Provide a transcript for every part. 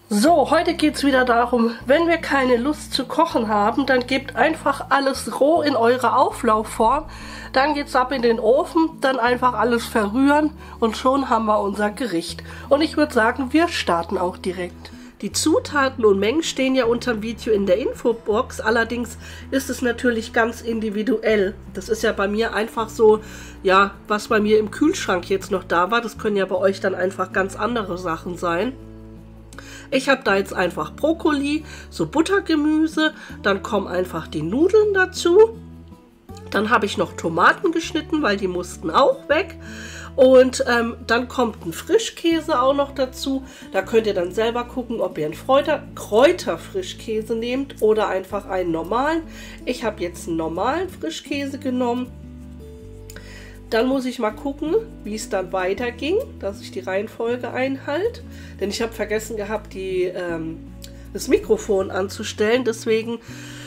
So, heute geht es wieder darum, wenn wir keine Lust zu kochen haben, dann gebt einfach alles roh in eure Auflaufform. Dann geht es ab in den Ofen, dann einfach alles verrühren und schon haben wir unser Gericht. Und ich würde sagen, wir starten auch direkt. Die Zutaten und Mengen stehen ja unter dem Video in der Infobox, allerdings ist es natürlich ganz individuell. Das ist ja bei mir einfach so, ja, was bei mir im Kühlschrank jetzt noch da war, das können ja bei euch dann einfach ganz andere Sachen sein. Ich habe da jetzt einfach Brokkoli, so Buttergemüse, dann kommen einfach die Nudeln dazu. Dann habe ich noch Tomaten geschnitten, weil die mussten auch weg. Und dann kommt ein Frischkäse auch noch dazu. Da könnt ihr dann selber gucken, ob ihr einen Kräuterfrischkäse nehmt oder einfach einen normalen. Ich habe jetzt einen normalen Frischkäse genommen. Dann muss ich mal gucken, wie es dann weiterging, dass ich die Reihenfolge einhalte. Denn ich habe vergessen gehabt, das Mikrofon anzustellen. Deswegen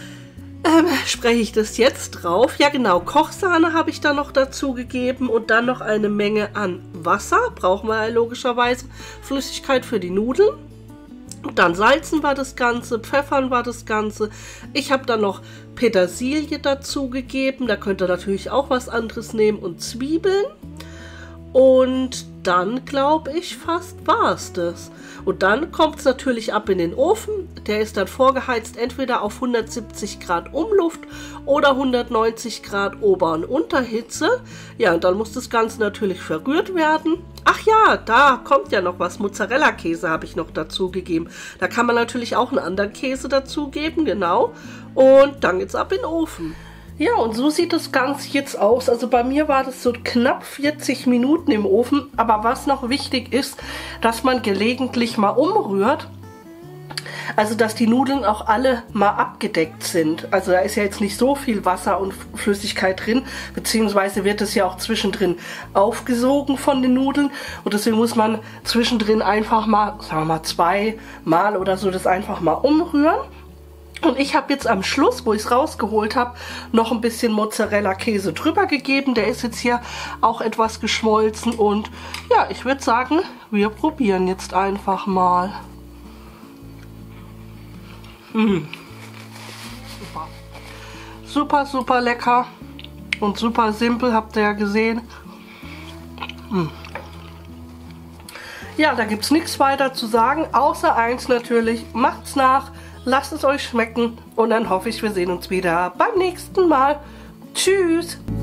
spreche ich das jetzt drauf. Ja genau, Kochsahne habe ich da noch dazu gegeben und dann noch eine Menge an Wasser. Brauchen wir ja logischerweise Flüssigkeit für die Nudeln. Dann salzen wir das Ganze, pfeffern wir das Ganze. Ich habe dann noch Petersilie dazu gegeben. Da könnt ihr natürlich auch was anderes nehmen und Zwiebeln. Und dann glaube ich fast war es das. Und dann kommt es natürlich ab in den Ofen. Der ist dann vorgeheizt entweder auf 170 Grad Umluft oder 190 Grad Ober- und Unterhitze. Ja, und dann muss das Ganze natürlich verrührt werden. Ach ja, da kommt ja noch was. Mozzarella-Käse habe ich noch dazu gegeben. Da kann man natürlich auch einen anderen Käse dazugeben, genau. Und dann geht's ab in den Ofen. Ja, und so sieht das Ganze jetzt aus. Also bei mir war das so knapp 40 Minuten im Ofen. Aber was noch wichtig ist, dass man gelegentlich mal umrührt. Also dass die Nudeln auch alle mal abgedeckt sind. Also da ist ja jetzt nicht so viel Wasser und Flüssigkeit drin. Beziehungsweise wird es ja auch zwischendrin aufgesogen von den Nudeln. Und deswegen muss man zwischendrin einfach mal, sagen wir mal 2 Mal oder so, das einfach mal umrühren. Und ich habe jetzt am Schluss, wo ich es rausgeholt habe, noch ein bisschen Mozzarella-Käse drüber gegeben. Der ist jetzt hier auch etwas geschmolzen. Und ja, ich würde sagen, wir probieren jetzt einfach mal. Super. Super, super lecker. Und super simpel, habt ihr ja gesehen. Ja, da gibt es nichts weiter zu sagen, außer eins natürlich. Macht's nach. Lasst es euch schmecken und dann hoffe ich, wir sehen uns wieder beim nächsten Mal. Tschüss!